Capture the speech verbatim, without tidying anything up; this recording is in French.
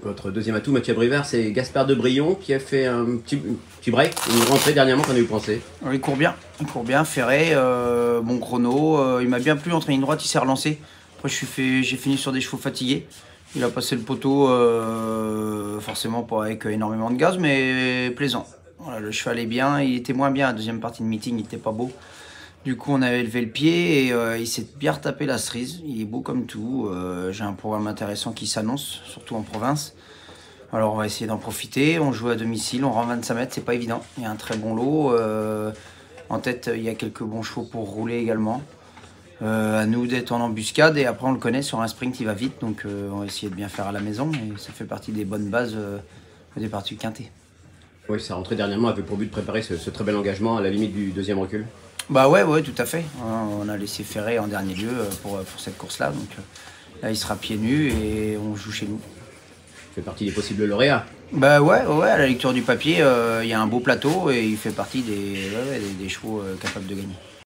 Votre deuxième atout, Mathieu Abrivard, c'est Gaspard Debrion qui a fait un petit, petit break, une rentrée dernièrement. Qu'en avez-vous pensé? Il court bien, il court bien, ferré, euh, bon chrono, euh, il m'a bien plu entre ligne droite, il s'est relancé. Après j'ai fini sur des chevaux fatigués. Il a passé le poteau, euh, forcément pas avec énormément de gaz, mais plaisant. Voilà, le cheval est bien, il était moins bien, la deuxième partie de meeting, il était pas beau. Du coup, on avait levé le pied et euh, il s'est bien retapé la cerise. Il est beau comme tout. Euh, J'ai un programme intéressant qui s'annonce, surtout en province. Alors, on va essayer d'en profiter. On joue à domicile, on rend vingt-cinq mètres, c'est pas évident. Il y a un très bon lot. Euh, en tête, il y a quelques bons chevaux pour rouler également. Euh, à nous d'être en embuscade et après, on le connaît sur un sprint, il va vite. Donc, euh, on va essayer de bien faire à la maison. Et ça fait partie des bonnes bases euh, au départ du quintet. Oui, sa rentrée dernièrement avait pour but de préparer ce, ce très bel engagement à la limite du deuxième recul. Bah ouais, ouais, tout à fait. On a laissé Ferré en dernier lieu pour, pour cette course-là. Donc là, il sera pieds nus et on joue chez nous. Il fait partie des possibles lauréats. Bah ouais, ouais, à la lecture du papier, euh, il y a un beau plateau et il fait partie des, ouais, des, des chevaux euh, capables de gagner.